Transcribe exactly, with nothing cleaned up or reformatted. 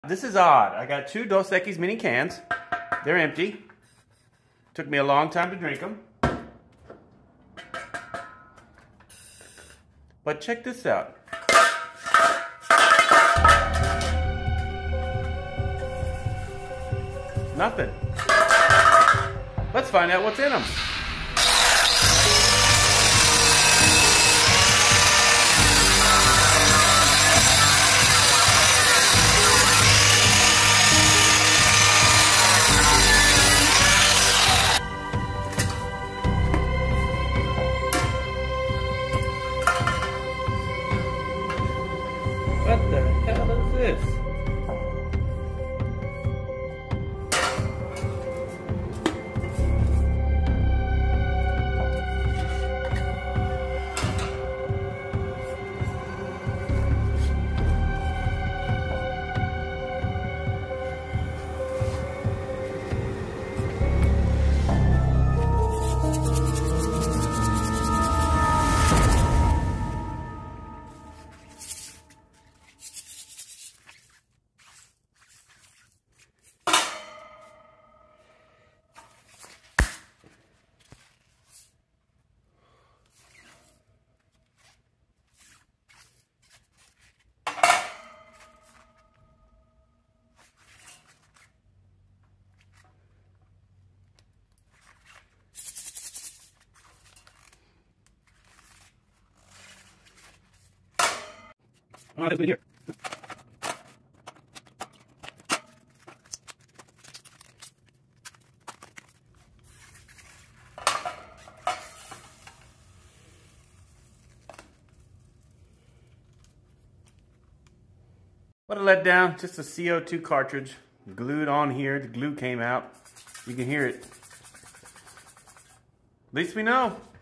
This is odd. I got two Dos Equis mini cans. They're empty. Took me a long time to drink them. But check this out. Nothing. Let's find out what's in them. What the hell is this? Oh, that's here. What a letdown. Just a C O two cartridge glued on here. The glue came out. You can hear it. At least we know.